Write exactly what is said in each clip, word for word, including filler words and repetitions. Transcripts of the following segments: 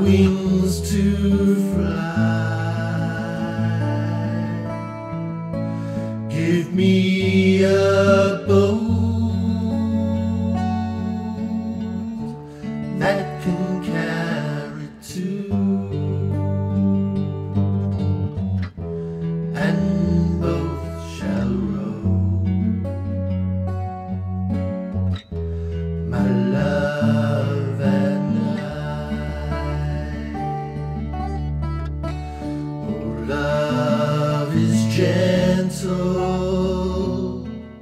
wings to fly. Give me a boat that can carry two, and both shall row. My love and love is gentle,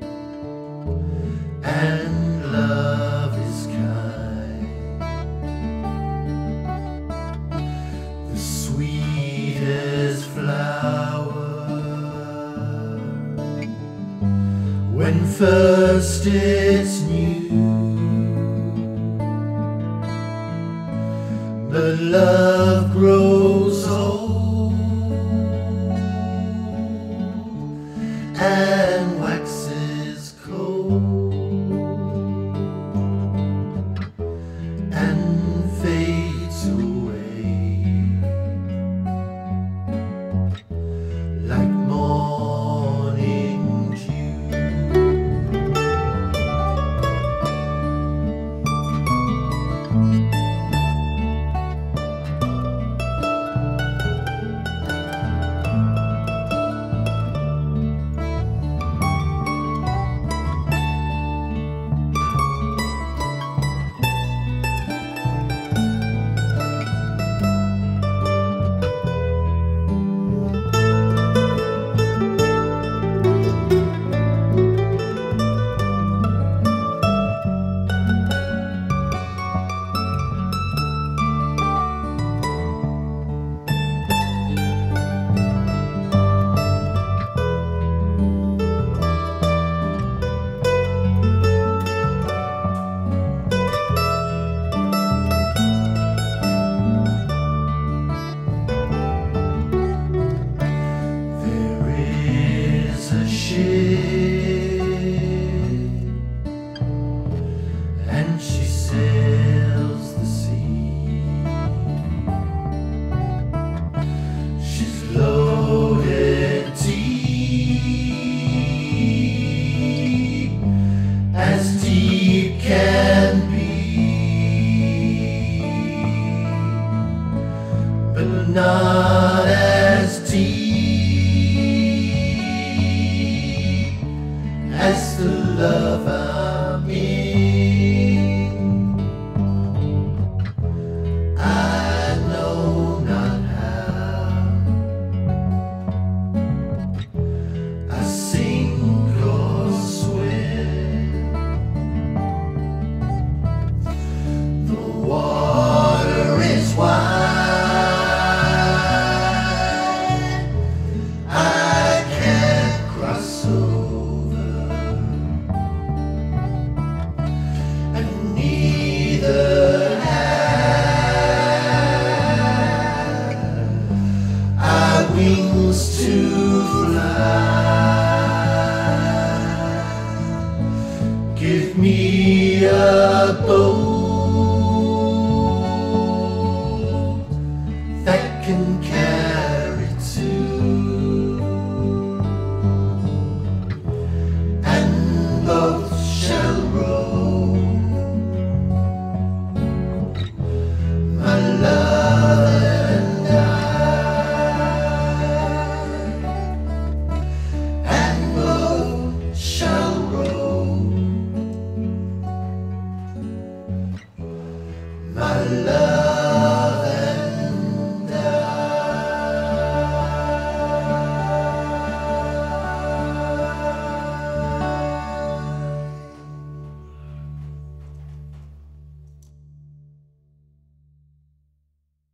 and love is kind. The sweetest flower, when first it's new, but love grows old and waxes cold and fades away like morning dew. And she sails the sea. She's loaded deep, as deep can be, but not as deep as the love I'm in. I know not how I sink or swim. The water is wide, I can't cross over, and neither have I wings to fly. Give me a boat that can carry two, and both shall row. My love and I, and both shall row. My love